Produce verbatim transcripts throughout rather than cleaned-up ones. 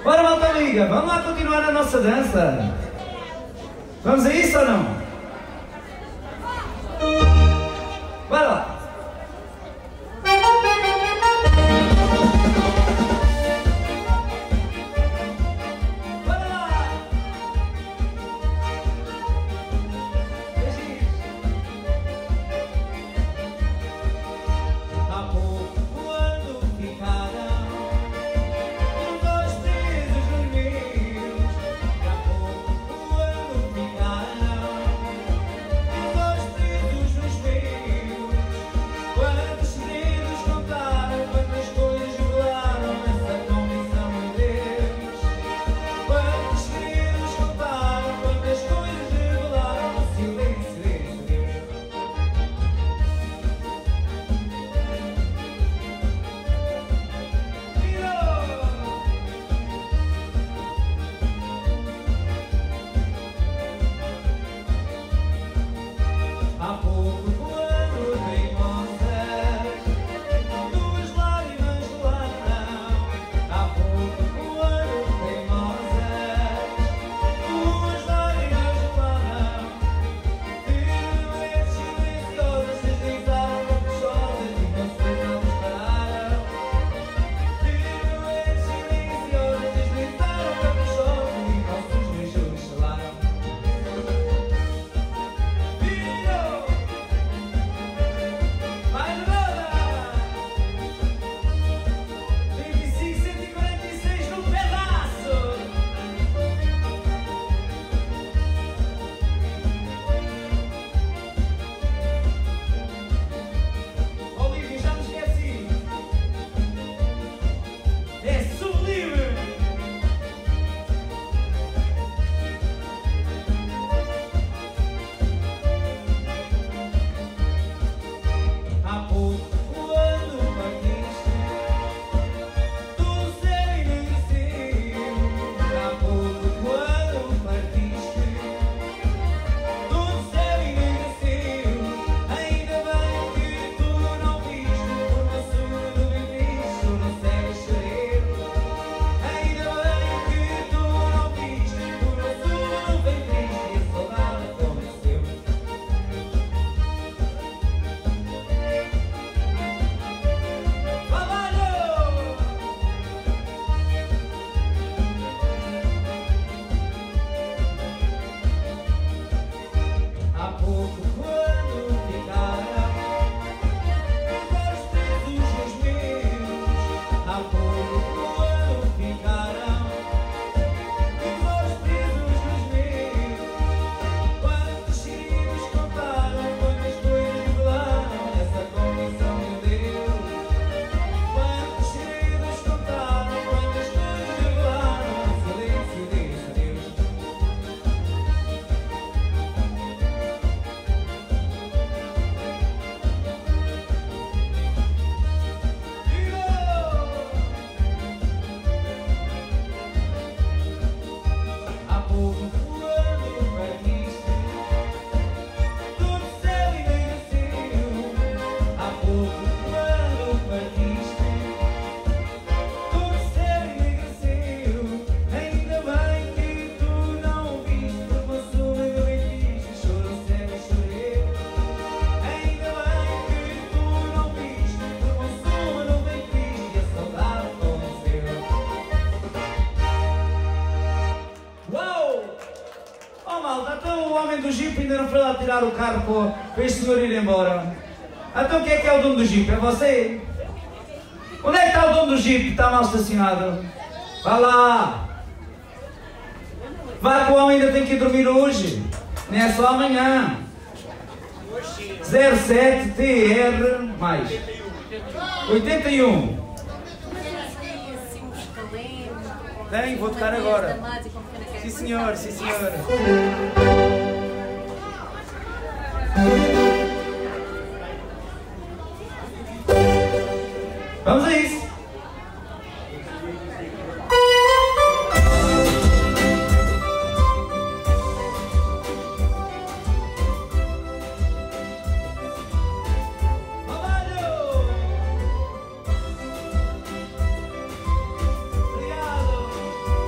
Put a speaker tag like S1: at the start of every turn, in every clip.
S1: Bora, malta amiga, vamos lá continuar a nossa dança. Vamos a isso ou não? Bora lá.
S2: Tirar o carro para este senhor ir embora. Então quem é que é o dono do Jeep? É você? Onde é que está o dono do Jeep? Está mal estacionado. Vá lá. Vá que o homem ainda tem que ir dormir hoje. Nem é só amanhã. zero sete T R mais oitenta e um. Tem, vou tocar agora. Sim senhor, sim senhor. Vamos a isso. Obrigado.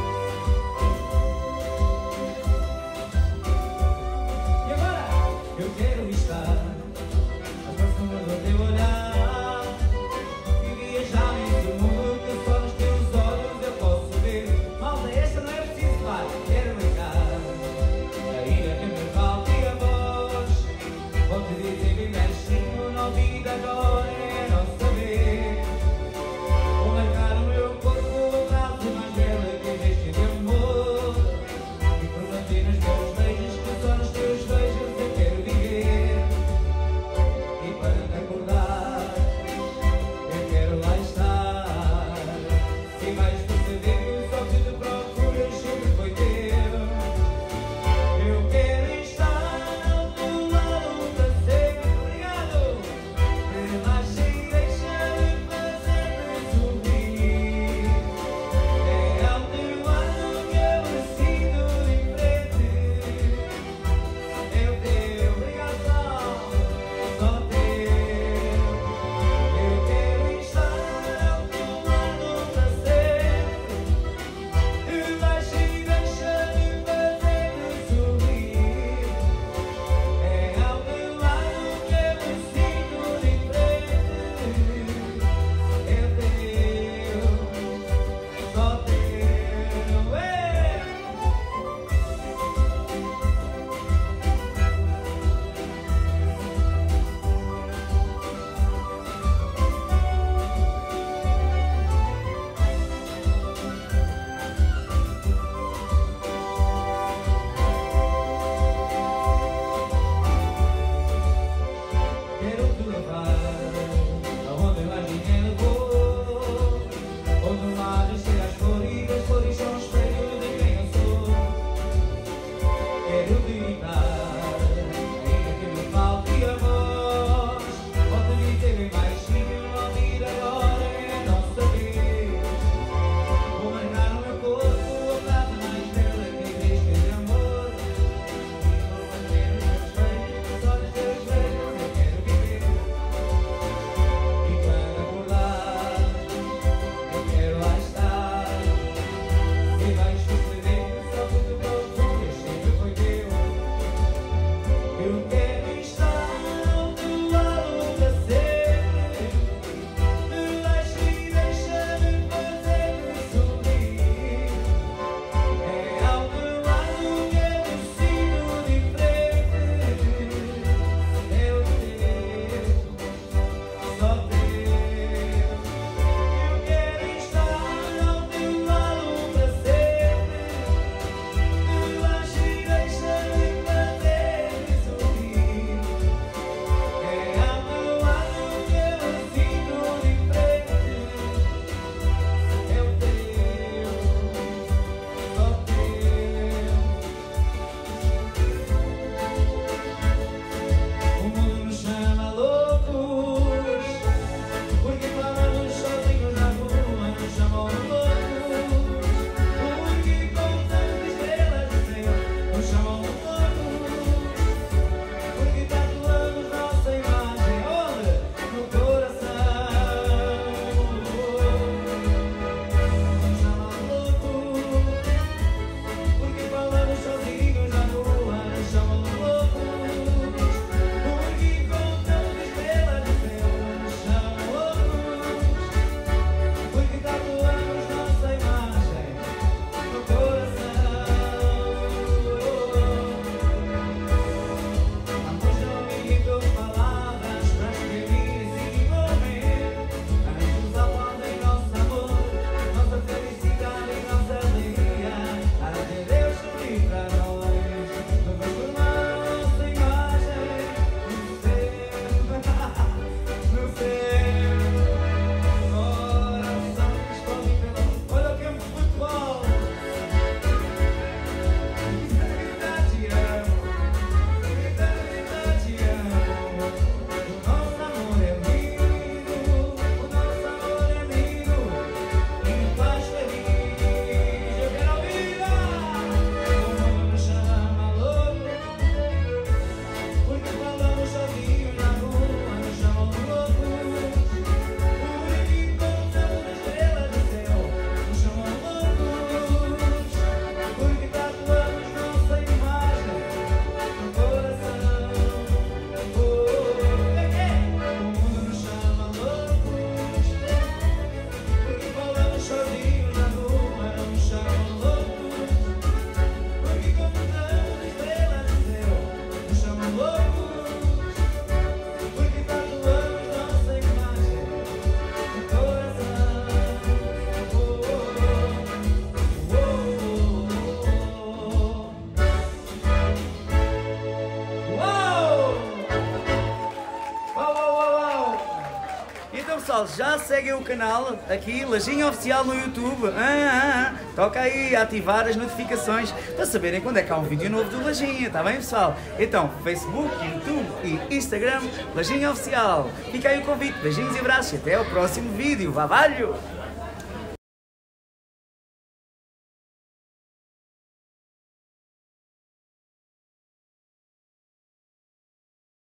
S2: pessoal, já seguem o canal aqui, Lajinha Oficial no YouTube. Ah, ah, ah. Toca aí a ativar as notificações para saberem quando é que há um vídeo novo do Lajinha, tá bem pessoal? Então, Facebook, YouTube e Instagram, Lajinha Oficial. Fica aí o convite, beijinhos e abraços e até ao próximo vídeo. Vavalho!